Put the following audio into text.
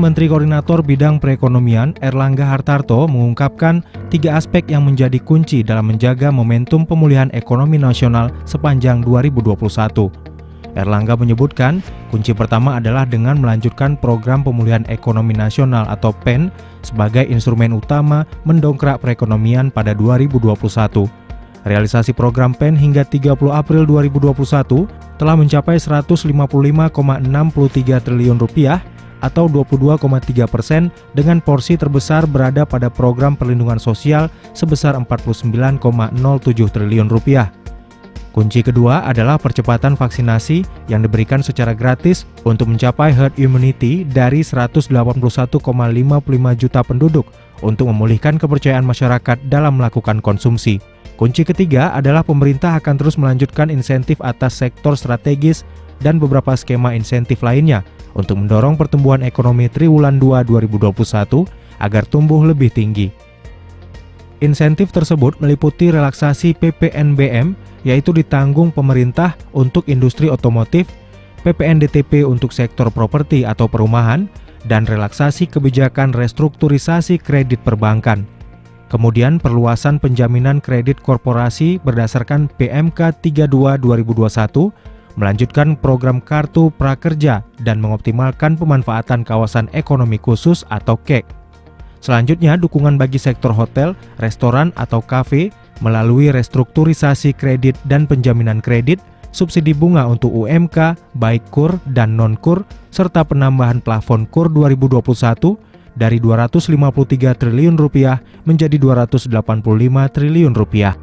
Menteri Koordinator Bidang Perekonomian Erlangga Hartarto mengungkapkan 3 aspek yang menjadi kunci dalam menjaga momentum pemulihan ekonomi nasional sepanjang 2021. Erlangga menyebutkan, kunci pertama adalah dengan melanjutkan program pemulihan ekonomi nasional atau PEN sebagai instrumen utama mendongkrak perekonomian pada 2021. Realisasi program PEN hingga 30 April 2021 telah mencapai Rp155,63 triliun atau 22,3%, dengan porsi terbesar berada pada program perlindungan sosial sebesar Rp49,07 triliun. Kunci kedua adalah percepatan vaksinasi yang diberikan secara gratis untuk mencapai herd immunity dari 181,55 juta penduduk untuk memulihkan kepercayaan masyarakat dalam melakukan konsumsi. Kunci ketiga adalah pemerintah akan terus melanjutkan insentif atas sektor strategis dan beberapa skema insentif lainnya untuk mendorong pertumbuhan ekonomi triwulan 2 2021 agar tumbuh lebih tinggi. Insentif tersebut meliputi relaksasi PPNBM, yaitu ditanggung pemerintah untuk industri otomotif, PPNDTP untuk sektor properti atau perumahan, dan relaksasi kebijakan restrukturisasi kredit perbankan. Kemudian perluasan penjaminan kredit korporasi berdasarkan PMK 32 2021, melanjutkan program Kartu Prakerja dan mengoptimalkan pemanfaatan kawasan ekonomi khusus atau KEK. Selanjutnya, dukungan bagi sektor hotel, restoran atau kafe melalui restrukturisasi kredit dan penjaminan kredit, subsidi bunga untuk UMK, baik KUR dan non-KUR, serta penambahan plafon KUR 2021 dari Rp253 triliun menjadi Rp285 triliun.